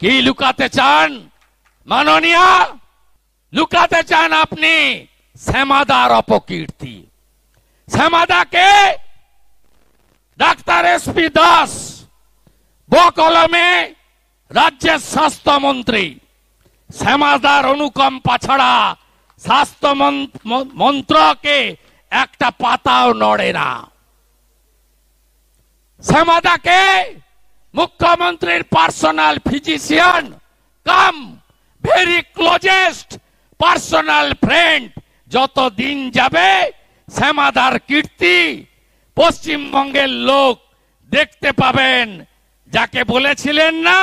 কি লুকাতে চান মাননীয়া? লুকাতে চান আপনি শ্যামাদার অপকীর্তি। শ্যামাদাকে ডাক্তার এসপি দাস বকলমে রাজ্যের স্বাস্থ্যমন্ত্রী, শ্যামাদার অনুকম্পা ছাড়া স্বাস্থ্য মন্ত্রকে একটা পাতাও নড়ে না। শ্যামাদাকে মুখ্যমন্ত্রীর personal physician cum very closest personal friend. যত দিন যাবে শ্যামাদার কীর্তি পশ্চিমবঙ্গের লোক দেখতে পাবেন, যাকে বলেছিলেন না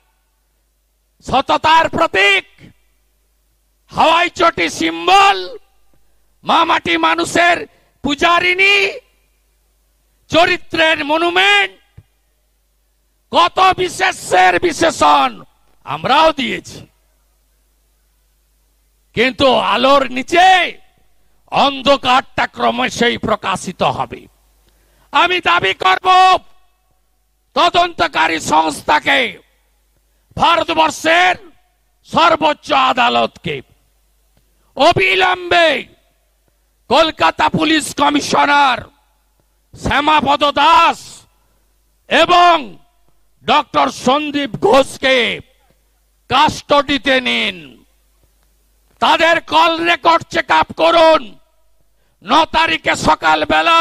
সততার প্রতীক, হাওয়াই চটি সিম্বল, মামাটি মানুষের পূজারিনী, চরিত্রের মনুমেন্ট, কত বিশেষের বিশেষণ আমরাও দিয়েছি। কিন্তু আলোর নিচে অন্ধকারটা ক্রমশই প্রকাশিত হবে। আমি দাবি করব তদন্তকারী সংস্থাকে, ভারতবর্ষের সর্বোচ্চ আদালতকে অবিলম্বে কলকাতা পুলিশ কমিশনার শ্যামাপদ দাস এবং ডক্টর সন্দীপ ঘোষকে কাস্টডিতে নিন। তাদের কল রেকর্ড চেক আপ করুন। 9 তারিখে সকালবেলা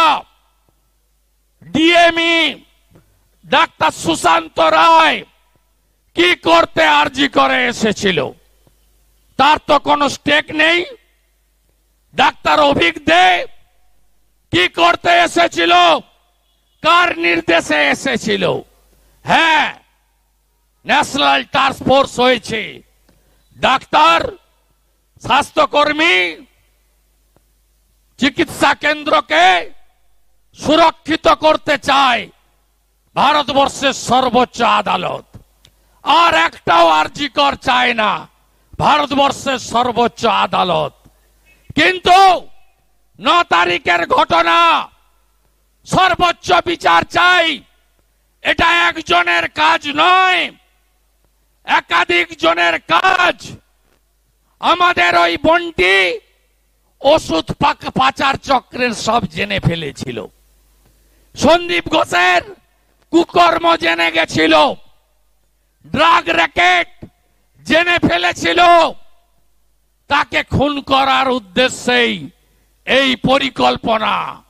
ডিএমই ডাক্তার সুশান্ত রায় কি করতে আর্জি করে এসেছিল, তার তো কোনো স্টেক নেই। ডাক্তার অভিক দে কি করতে এসেছিল, কার নির্দেশে এসেছিল? হ্যাঁ, ন্যাশনাল টাস্ক ফোর্স হয়েছে। ডাক্তার, স্বাস্থ্যকর্মী, চিকিৎসা কেন্দ্রকে সুরক্ষিত করতে চায় ভারতবর্ষের সর্বোচ্চ আদালত। আর একটাও আরজিকর চায় না ভারতবর্ষের সর্বোচ্চ আদালত। কিন্তু 9 তারিখের ঘটনা, সর্বোচ্চ বিচার চাই। এটা একজনের কাজ নয়, একাধিক জনের কাজ। আমাদের ওই বন্টি ওষুধ পাচার চক্রের সব জেনে ফেলেছিল। সন্দীপ ঘোষের কুকর্ম জেনে গেছিল, ড্রাগ র্যাকেট জেনে ফেলেছিল। তাকে খুন করার উদ্দেশ্যেই এই পরিকল্পনা।